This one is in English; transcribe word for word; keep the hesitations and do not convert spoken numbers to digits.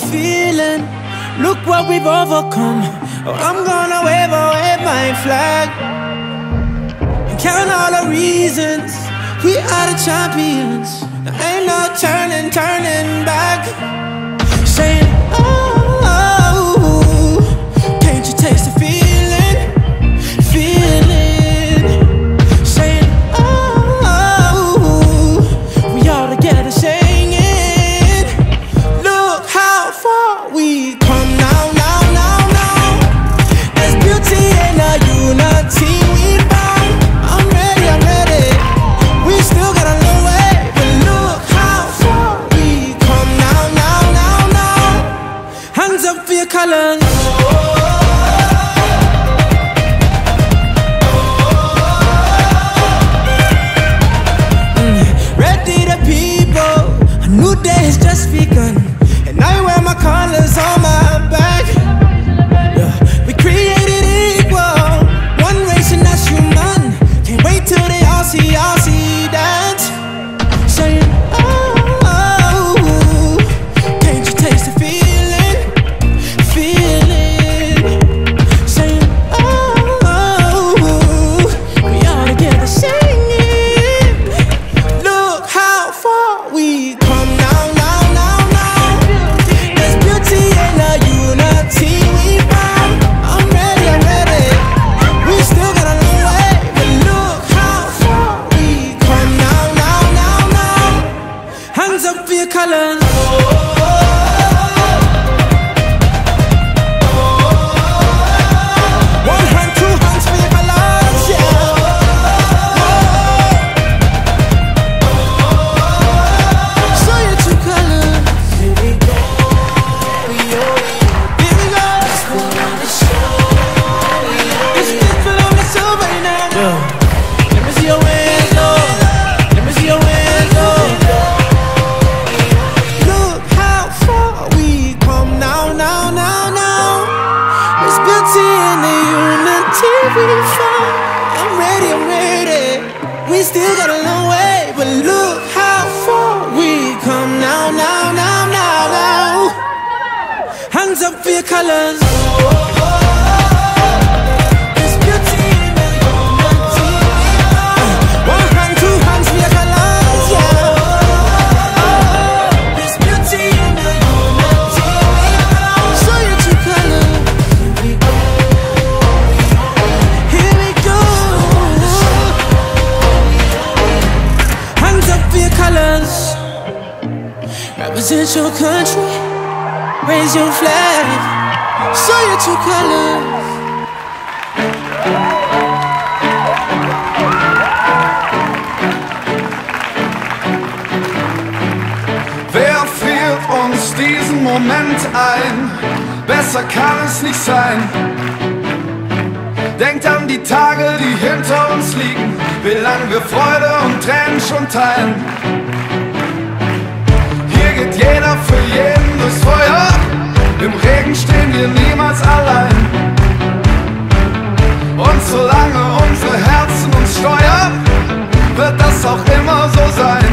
feeling. Look what we've overcome. Oh, I'm gonna wave, oh, wave my flag and count all the reasons we are the champions. There ain't no turning, turning back. Saying, oh, can't you taste the feeling, feeling? Saying, oh, we all together singing. Look how far we come now, now, now, now. There's beauty in the unity we found. I'm ready, I'm ready. We still got a long way, but look how far we come now, now, now, now. Hands up for your colors. Mm, ready the people, a new day has just begun, and I wear my colors on my back. Yeah, we created equal, one race and that's human. Can't wait till they all see, all see that. Saying, oh, can't you taste the feeling, feeling? Saying, oh, we all together singing. Look how far we come now, now, now, now. There's beauty in the unity we found. I'm ready, I'm ready. We still got a long way, but look how far we come now, now, now, now. Hands up for your colors. One hand, two hands for your colors, yeah. Show your true colors. Here we go, here we go. It's different on the show right now. Let me see your hands, Lord. Let me see your hands, Lord. Look how far we come now, now, now, now. There's beauty in the unity we found. I'm ready, I'm ready. We still got a long way, but look how far we come now, now, now, now, now. Hands up for your colors. There's beauty in the unity we found. One hand, two hands for your colors, yeah. There's beauty in the unity we found. Show your true colors. Here we go. Hands up for your colors. Represent your country. Raise your flag. Show your true colors. Wer führt uns diesen Moment ein? Besser kann es nicht sein. Denkt an die Tage, die hinter uns liegen, wie lange wir Freude und Tränen schon teilen. Hier geht jeder für jeden durchs Feuer. Im Regen stehen wir niemals allein. Und solange unsere Herzen uns steuern, wird das auch immer so sein.